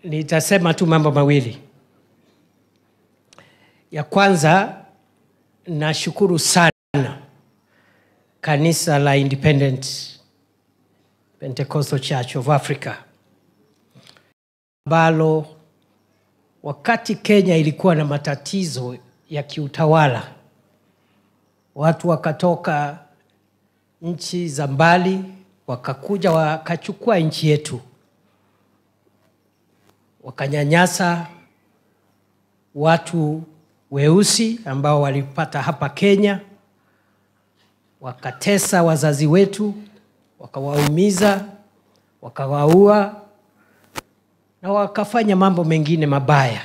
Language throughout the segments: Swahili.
Nitasema tu mambo mawili. Ya kwanza, nashukuru sana kanisa la Independent Pentecostal Church of Africa, ambalo wakati Kenya ilikuwa na matatizo ya kiutawala, watu wakatoka nchi za mbali wakakuja wakachukua nchi yetu, wakanyanyasa watu weusi ambao walipata hapa Kenya, wakatesa wazazi wetu, wakawaumiza, wakawaua na wakafanya mambo mengine mabaya.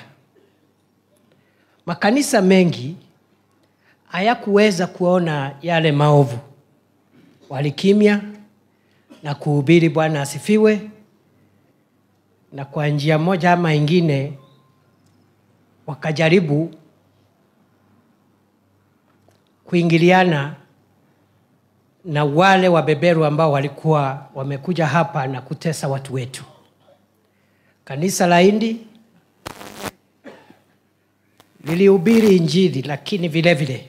Makanisa mengi hayakuweza kuona yale maovu, walikimya na kuhubiri Bwana asifiwe, na kwa njia moja ama ingine wakajaribu kuingiliana na wale wabeberu ambao walikuwa wamekuja hapa na kutesa watu wetu. Kanisa la Indi lilihubiri Injili, lakini vile vile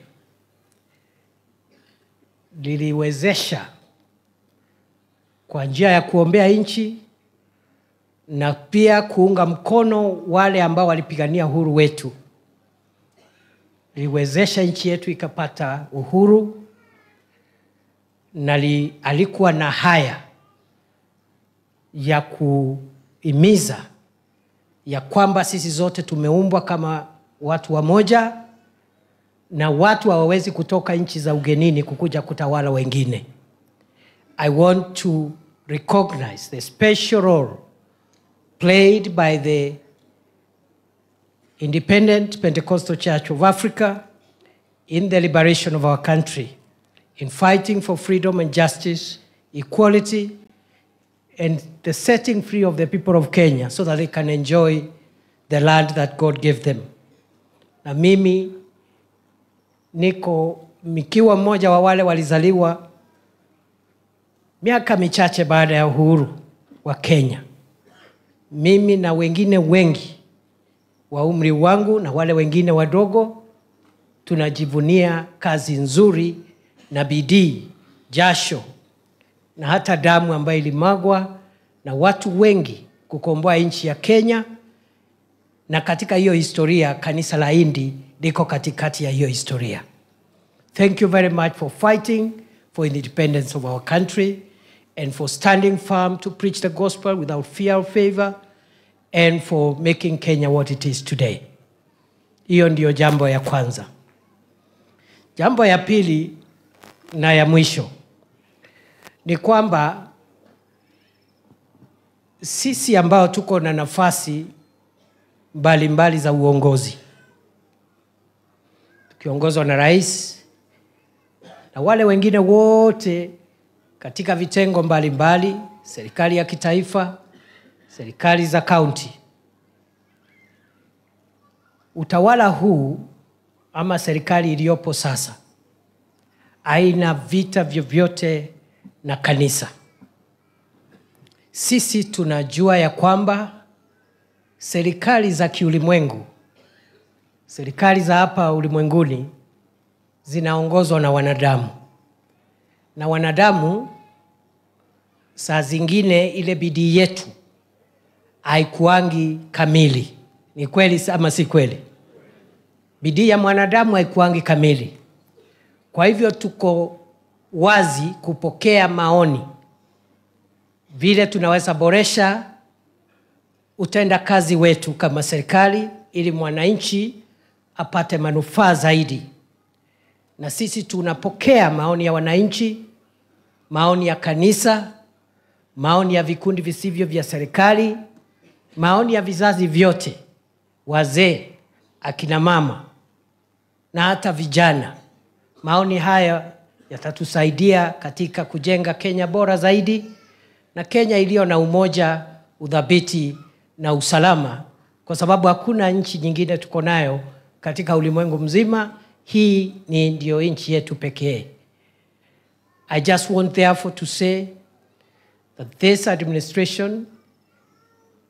liliwezesha kwa njia ya kuombea nchi na pia kuunga mkono wale ambao walipigania uhuru wetu. Liliwezesha nchi yetu ikapata uhuru, na alikuwa na haya ya kuhimiza ya kwamba sisi zote tumeumbwa kama watu wamoja, na watu hawawezi kutoka nchi za ugenini kukuja kutawala wengine. I want to recognize the special role played by the Independent Pentecostal Church of Africa in the liberation of our country, in fighting for freedom and justice, equality, and the setting free of the people of Kenya so that they can enjoy the land that God gave them. Na mimi niko mikiwa mmoja wa wale walizaliwa miaka michache baada ya uhuru wa Kenya. Mimi na wengine wengi wa umri wangu na wale wengine wadogo tunajivunia kazi nzuri na bidii, jasho na hata damu ambayo ilimwagwa na watu wengi kukomboa nchi ya Kenya. Na katika hiyo historia, kanisa la Indi liko katikati ya hiyo historia. Thank you very much for fighting for the independence of our country and for standing firm to preach the gospel without fear or favor, and for making Kenya what it is today. Hiyo ndio jambo ya kwanza. Jambo ya pili na ya mwisho ni kwamba sisi ambao tuko na nafasi mbalimbali za uongozi, tukiongozwa na rais na wale wengine wote katika vitengo mbalimbali, serikali ya kitaifa, serikali za kaunti, utawala huu ama serikali iliyopo sasa haina vita vyovyote na kanisa. Sisi tunajua ya kwamba serikali za kiulimwengu, serikali za hapa ulimwenguni zinaongozwa na wanadamu. Na wanadamu saa zingine ile bidii yetu haikuangi kamili. Ni kweli ama si kweli? Bidii ya mwanadamu haikuangi kamili. Kwa hivyo tuko wazi kupokea maoni vile tunaweza boresha utenda kazi wetu kama serikali ili mwananchi apate manufaa zaidi. Na sisi tunapokea maoni ya wananchi, maoni ya kanisa, maoni ya vikundi visivyo vya serikali, maoni ya vizazi vyote, wazee, akina mama na hata vijana. Maoni haya yatatusaidia katika kujenga Kenya bora zaidi, na Kenya iliyo na umoja, udhabiti na usalama, kwa sababu hakuna nchi nyingine tuko nayo katika ulimwengu mzima. Hii ni ndio nchi yetu pekee. I just want therefore to say that this administration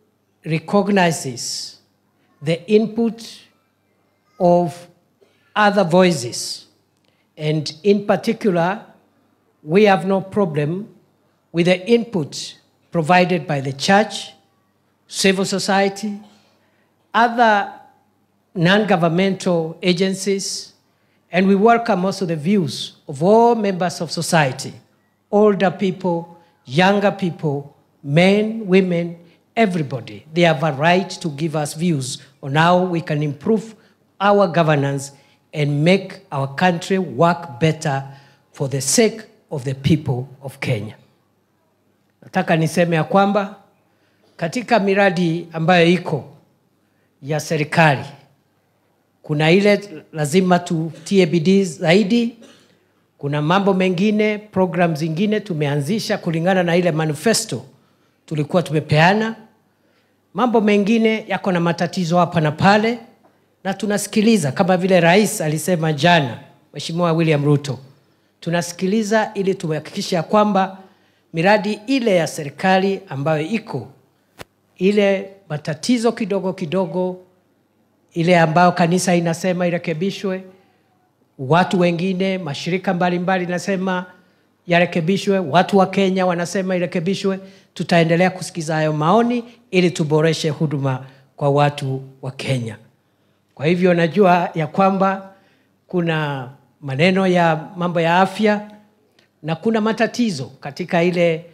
recognizes the input of other voices. And in particular, we have no problem with the input provided by the church, civil society, other non-governmental agencies, and we welcome also the views of all members of society, older people, younger people, men, women, everybody. They have a right to give us views on how we can improve our governance and make our country work better for the sake of the people of Kenya. Nataka niseme ya kwamba katika miradi ambayo iko ya serikali, kuna ile lazima tutie bidii zaidi. Kuna mambo mengine, programs zingine tumeanzisha kulingana na ile manifesto tulikuwa tumepeana. Mambo mengine yako na matatizo hapa na pale, na tunasikiliza kama vile rais alisema jana, Mheshimiwa William Ruto. Tunasikiliza ili tuhakikishe kwamba miradi ile ya serikali ambayo iko, ile matatizo kidogo kidogo, ile ambayo kanisa inasema irekebishwe, watu wengine, mashirika mbalimbali nasema yarekebishwe, watu wa Kenya wanasema irekebishwe, tutaendelea kusikiza hayo maoni ili tuboreshe huduma kwa watu wa Kenya. Kwa hivyo najua ya kwamba kuna maneno ya mambo ya afya na kuna matatizo katika ile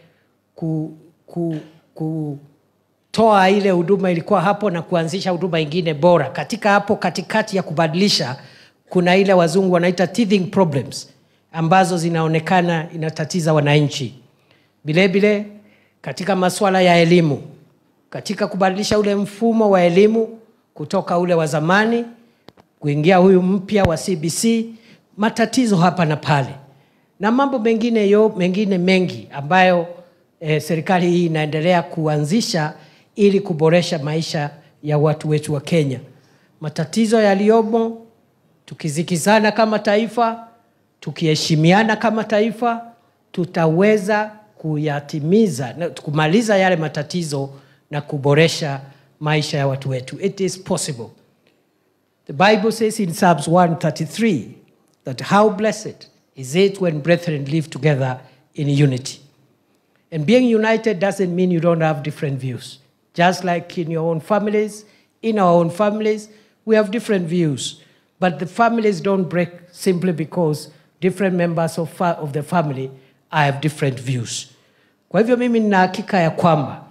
kutoa ile huduma ilikuwa hapo na kuanzisha huduma ingine bora. Katika hapo katikati ya kubadilisha, kuna ile wazungu wanaita teething problems ambazo zinaonekana inatatiza wananchi. Bilebile katika masuala ya elimu, katika kubadilisha ule mfumo wa elimu kutoka ule wa zamani kuingia huyu mpya wa CBC, matatizo hapa na pale. Na mambo mengine mengi ambayo serikali hii inaendelea kuanzisha ili kuboresha maisha ya watu wetu wa Kenya. Matatizo yaliyomo, tukizikizana kama taifa, tukiheshimiana kama taifa, tutaweza kuyatimiza na kumaliza yale matatizo na kuboresha maisha ya watu wetu. It is possible. The Bible says in Psalms 133 that how blessed is it when brethren live together in unity. And being united doesn't mean you don't have different views. Just like in your own families, in our own families, we have different views. But the families don't break simply because different members of the family have different views. Kwa hivyo mimi nina hakika ya kwamba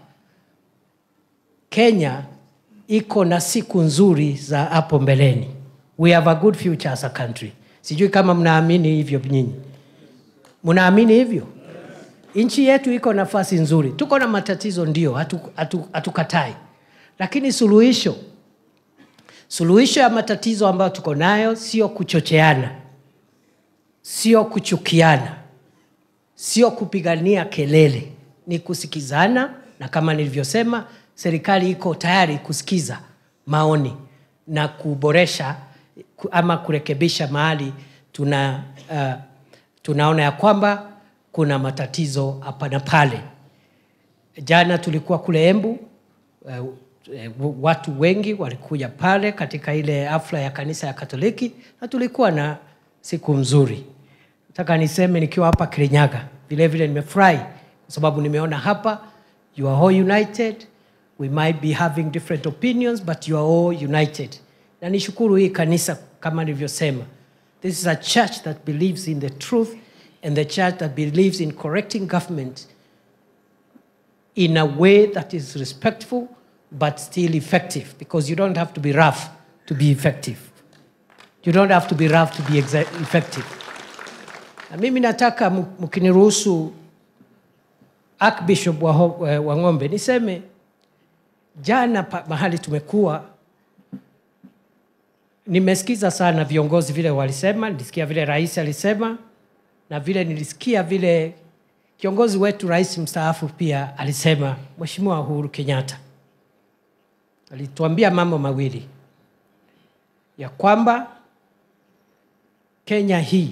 Kenya iko na siku nzuri za hapo mbeleni. We have a good future as a country. Sijui kama mnaamini hivyo nyinyi. Mnaamini hivyo? Nchi yetu iko nafasi nzuri. Tuko na matatizo ndio, hatukatai. Lakini suluhisho ya matatizo ambayo tuko nayo sio kuchocheana, sio kuchukiana, sio kupigania kelele, ni kusikizana. Na kama nilivyosema, serikali iko tayari kusikiza maoni na kuboresha ama kurekebisha mahali tunaona ya kwamba kuna matatizo hapa na pale. Jana tulikuwa kule Embu, watu wengi walikuja pale katika ile hafla ya kanisa ya Katoliki na tulikuwa na siku nzuri. Nataka niseme nikiwa hapa Kirinyaga, vile vile nimefurahi kwa sababu nimeona hapa you are all united. We might be having different opinions, but you are all united. Na nishukuru hii kanisa kama nilivyosema. This is a church that believes in the truth and the church that believes in correcting government in a way that is respectful but still effective, because you don't have to be rough to be effective. You don't have to be rough to be effective. Na mimi nataka mkiniruhusu Archbishop wa Ng'ombe niseme jana mahali tumekuwa, nimesikiza sana viongozi vile walisema, nilisikia vile rais alisema na vile nilisikia vile kiongozi wetu rais mstaafu pia alisema, Mheshimiwa Uhuru Kenyatta. Alituambia mambo mawili, ya kwamba Kenya hii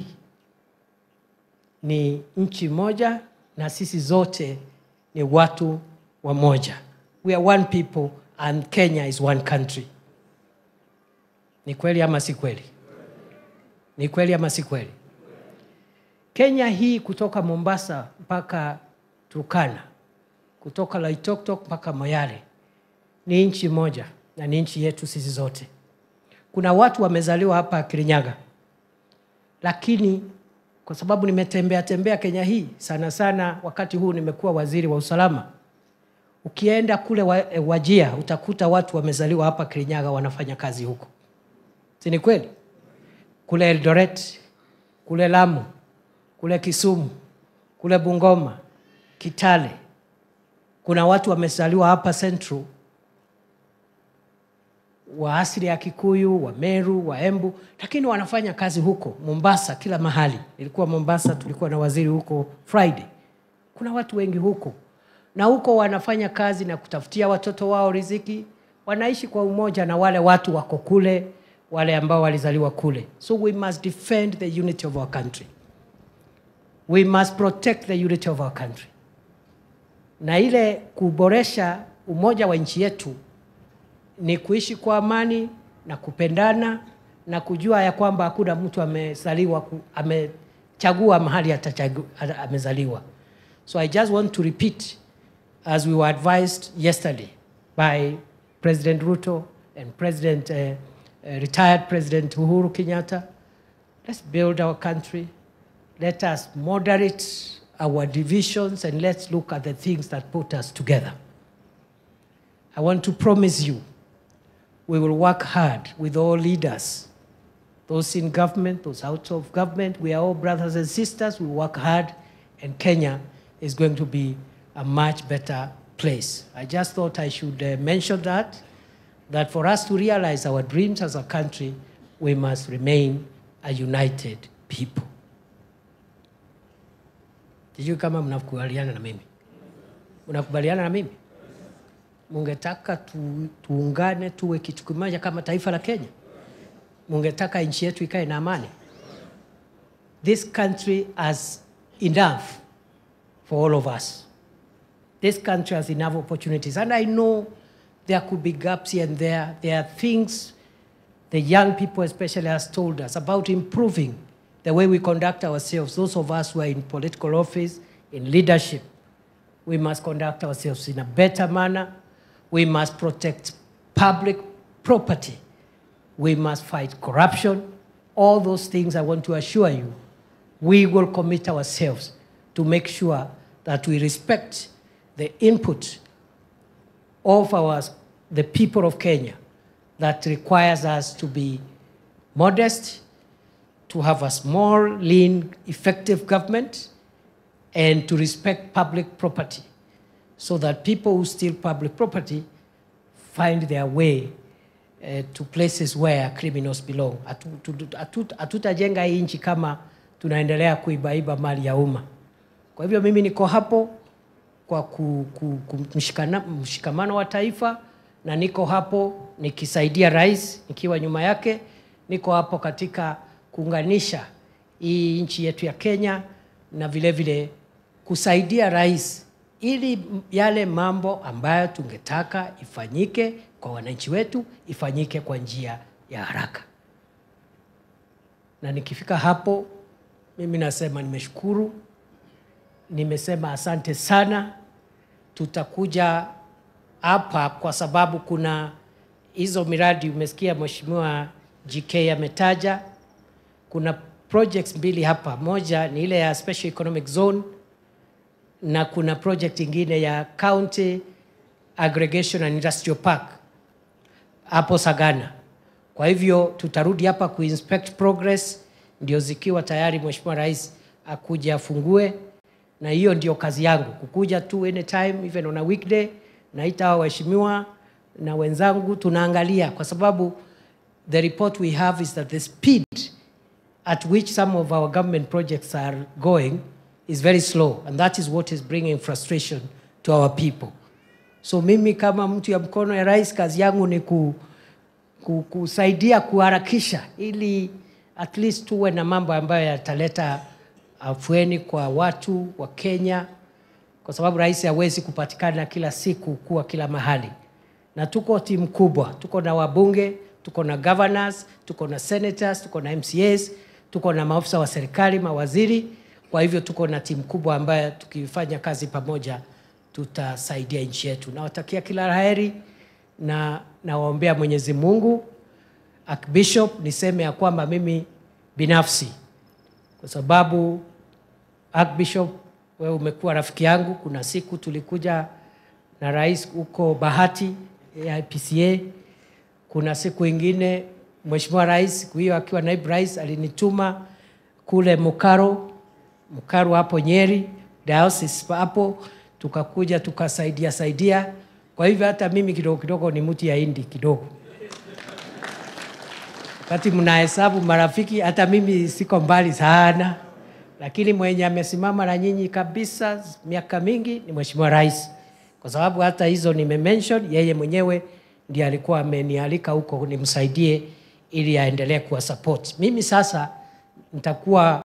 ni nchi moja na sisi zote ni watu wa moja. We are one people and Kenya is one country. Ni kweli ama si kweli? Ni kweli ama si kweli? Kenya hii kutoka Mombasa mpaka Turkana, kutoka Loitoktok mpaka Moyale, ni nchi moja na ni nchi yetu sisi zote. Kuna watu wamezaliwa hapa Kirinyaga, lakini kwa sababu nimetembea Kenya hii sana sana, wakati huu nimekuwa waziri wa usalama, ukienda kule Wajia utakuta watu wamezaliwa hapa Kirinyaga wanafanya kazi huko. Si ni kweli? Kule Eldoret, kule Lamu, kule Kisumu, kule Bungoma, Kitale, kuna watu wamezaliwa hapa Central, wa asili ya Kikuyu, wa Meru, wa Embu, lakini wanafanya kazi huko. Mombasa, kila mahali. Nilikuwa Mombasa, tulikuwa na waziri huko Friday. Kuna watu wengi huko. Na huko wanafanya kazi na kutafutia watoto wao riziki. Wanaishi kwa umoja na wale watu wako kule, wale ambao walizaliwa kule. So we must defend the unity of our country. We must protect the unity of our country. Na ile kuboresha umoja wa nchi yetu ni kuishi kwa amani na kupendana na kujua ya kwamba hakuna mtu amechagua mahali amezaliwa. So I just want to repeat, as we were advised yesterday by President Ruto and retired President Uhuru Kenyatta, let's build our country. Let us moderate our divisions and let's look at the things that put us together. I want to promise you, we will work hard with all leaders, those in government, those out of government. We are all brothers and sisters. We work hard, and Kenya is going to be a much better place. I just thought I should mention that for us to realize our dreams as a country, we must remain a united people. Sijui kama mnakubaliana na mimi. Mnakubaliana na mimi? Mungetaka tuungane tuwe kitu kimoja kama taifa la Kenya? Mungetaka nchi yetu ikae na amani? This country has enough for all of us. This country has enough opportunities. And I know there could be gaps here and there. There are things the young people especially has told us about improving the way we conduct ourselves. Those of us who are in political office, in leadership, we must conduct ourselves in a better manner. We must protect public property. We must fight corruption. All those things, I want to assure you, we will commit ourselves to make sure that we respect the input of the people of Kenya that requires us to be modest, to have a small, lean, effective government, and to respect public property, so that people who steal public property find their way to places where criminals belong. Hatutajenga hii nchi kama tunaendelea kuibaiba mali ya umma. Kwa hivyo mimi niko hapo kwa mshikamano wa taifa, na niko hapo nikisaidia rais, nikiwa nyuma yake. Niko hapo katika kuunganisha hii nchi yetu ya Kenya, na vile vile kusaidia rais ili yale mambo ambayo tungetaka ifanyike kwa wananchi wetu ifanyike kwa njia ya haraka. Na nikifika hapo, mimi nasema nimeshukuru, nimesema asante sana. Tutakuja hapa kwa sababu kuna hizo miradi umesikia Mheshimiwa GK ametaja. Kuna projects mbili hapa. Moja ni ile ya Special Economic Zone, na kuna project ingine ya County Aggregation and Industrial Park hapo Sagana. Kwa hivyo tutarudi hapa kuinspect progress, ndio zikiwa tayari Mheshimiwa Rais akuja afungue. Na hiyo ndio kazi yangu, kukuja tu anytime, even on a weekday, naita waheshimiwa na wenzangu tunaangalia, kwa sababu the report we have is that the speed at which some of our government projects are going is very slow, and that is what is bringing frustration to our people. So mimi kama mtu ya mkono ya rais, kazi yangu ni kusaidia kuharakisha, ili at least tuwe na mambo ambayo yataleta afueni kwa watu wa Kenya, kwa sababu rais hawezi kupatikana kila siku kuwa kila mahali. na tuko timu kubwa. Tuko na wabunge, tuko na governors, tuko na senators, tuko na MCAs, tuko na maafisa wa serikali, mawaziri. Kwa hivyo tuko na timu kubwa ambayo tukifanya kazi pamoja tutasaidia nchi yetu. Nawatakia kila laheri na nawaombea Mwenyezi Mungu. Archbishop, niseme ya kwamba mimi binafsi, kwa sababu Archbishop wewe umekuwa rafiki yangu. Kuna siku tulikuja na rais huko Bahati ya PCA. Kuna siku ingine Mheshimiwa Rais siku hiyo akiwa naibu rais alinituma kule Mukaro hapo Nyeri, diocese hapo, tukakuja tukasaidia. Kwa hivyo hata mimi kidogo ni mti ya hindi kidogo. Wakati mnahesabu marafiki, hata mimi siko mbali sana. Lakini mwenye amesimama na nyinyi kabisa miaka mingi ni Mheshimiwa Rais. Kwa sababu hata hizo nimemention, yeye mwenyewe ndiye alikuwa amenialika huko nimsaidie ili aendelee kuwa support. Mimi sasa nitakuwa